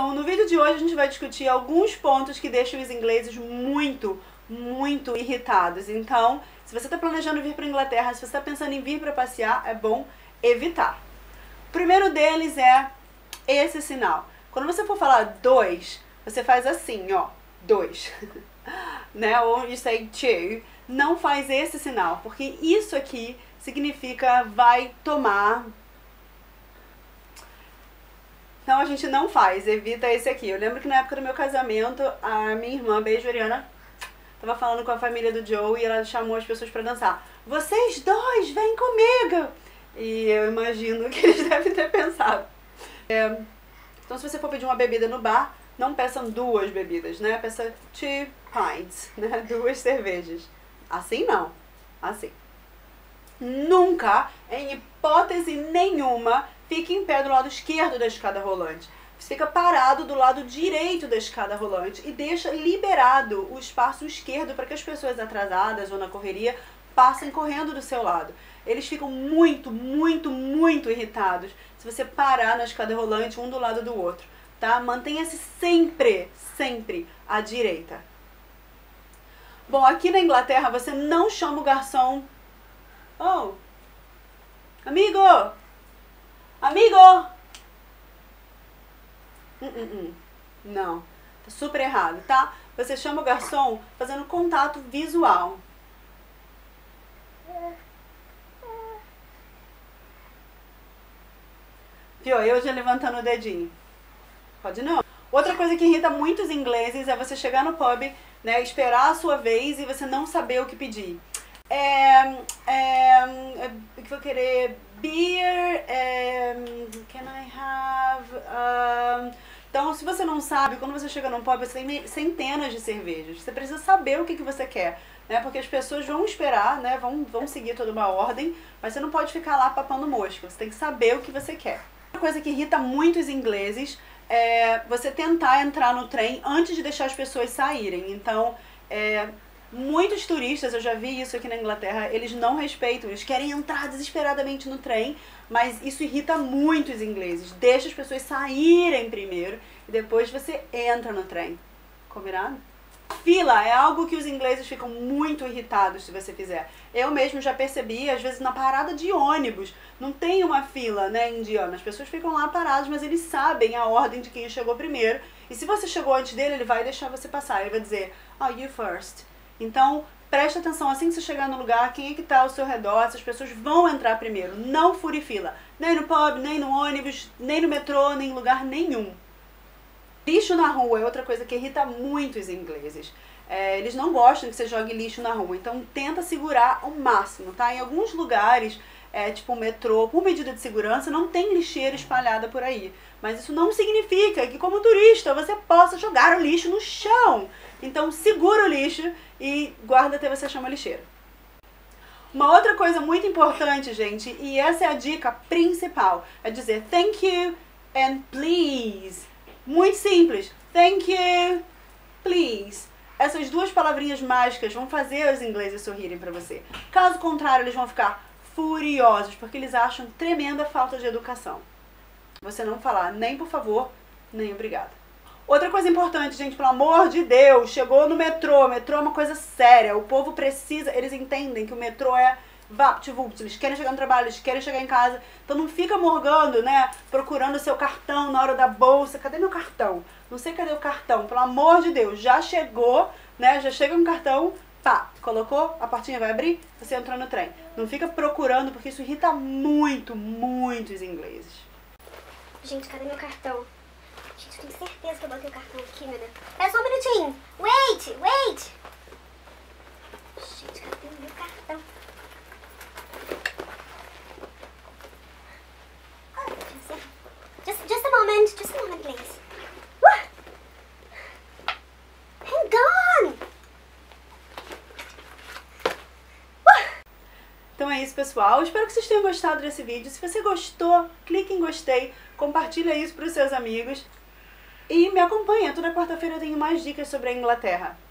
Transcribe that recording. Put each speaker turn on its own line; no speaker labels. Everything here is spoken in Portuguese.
Então, no vídeo de hoje a gente vai discutir alguns pontos que deixam os ingleses muito irritados. Então, se você está planejando vir para a Inglaterra, se você está pensando em vir para passear, é bom evitar. O primeiro deles é esse sinal. Quando você for falar dois, você faz assim, ó, dois, né? Ou you say two, não faz esse sinal, porque isso aqui significa vai tomar. Então a gente não faz, evita esse aqui. Eu lembro que na época do meu casamento, a minha irmã, beijo Ariana, tava falando com a família do Joe e ela chamou as pessoas pra dançar. Vocês dois, vem comigo! E eu imagino que eles devem ter pensado. Então se você for pedir uma bebida no bar, não peçam duas bebidas, né? Peça 2 pints, né? 2 cervejas. Assim não, assim. Nunca, em hipótese nenhuma, fique em pé do lado esquerdo da escada rolante. Você fica parado do lado direito da escada rolante e deixa liberado o espaço esquerdo para que as pessoas atrasadas ou na correria passem correndo do seu lado. Eles ficam muito irritados se você parar na escada rolante um do lado do outro, tá? Mantenha-se sempre à direita. Bom, aqui na Inglaterra você não chama o garçom. Oh, amigo! Amigo! Não, tá super errado, tá? Você chama o garçom fazendo contato visual. Viu? Eu já levantando o dedinho. Pode não. Outra coisa que irrita muitos ingleses é você chegar no pub, né, esperar a sua vez e você não saber o que pedir. O que vou querer? Beer, can I have... Então, se você não sabe, quando você chega num pub, você tem centenas de cervejas. Você precisa saber o que você quer, né? Porque as pessoas vão esperar, né? Vão seguir toda uma ordem, mas você não pode ficar lá papando mosca. Você tem que saber o que você quer. Outra coisa que irrita muito os ingleses é você tentar entrar no trem antes de deixar as pessoas saírem. Então, muitos turistas, eu já vi isso aqui na Inglaterra, eles não respeitam, eles querem entrar desesperadamente no trem, mas isso irrita muito os ingleses. Deixa as pessoas saírem primeiro e depois você entra no trem. Combinado? Fila é algo que os ingleses ficam muito irritados se você fizer. Eu mesmo já percebi, às vezes na parada de ônibus, não tem uma fila, né, indiana. As pessoas ficam lá paradas, mas eles sabem a ordem de quem chegou primeiro. E se você chegou antes dele, ele vai deixar você passar. Ele vai dizer, oh, you first. Então, preste atenção, assim que você chegar no lugar, quem é que está ao seu redor, essas pessoas vão entrar primeiro. Não fure fila. Nem no pub, nem no ônibus, nem no metrô, nem em lugar nenhum. Lixo na rua é outra coisa que irrita muito os ingleses. Eles não gostam que você jogue lixo na rua, então tenta segurar ao máximo, tá? Em alguns lugares, tipo o metrô, por medida de segurança, não tem lixeira espalhada por aí. Mas isso não significa que, como turista, você possa jogar o lixo no chão. Então segura o lixo e guarda até você achar uma lixeira. Uma outra coisa muito importante, gente, e essa é a dica principal, é dizer thank you and please. Muito simples. Thank you, please. Essas duas palavrinhas mágicas vão fazer os ingleses sorrirem pra você. Caso contrário, eles vão ficar furiosos, porque eles acham tremenda falta de educação. Você não falar nem por favor, nem obrigada. Outra coisa importante, gente, pelo amor de Deus, chegou no metrô. O metrô é uma coisa séria. O povo precisa, eles entendem que o metrô é vapt-vupt, eles querem chegar no trabalho, eles querem chegar em casa. Então não fica morgando, né, procurando o seu cartão na hora da bolsa. Cadê meu cartão? Não sei cadê o cartão, pelo amor de Deus. Já chegou, né, já chega um cartão, pá, colocou, a portinha vai abrir, você entrou no trem. Não fica procurando, porque isso irrita muito os ingleses.
Gente, cadê meu cartão? Gente, eu tenho certeza que eu botei o cartão aqui, meu Deus. Espera só um minutinho. Wait! Gente, cadê o meu cartão? Just a moment, please. Hang on!
Então é isso, pessoal. Espero que vocês tenham gostado desse vídeo. Se você gostou, clique em gostei, compartilha isso para os seus amigos e me acompanha. Toda quarta-feira eu tenho mais dicas sobre a Inglaterra.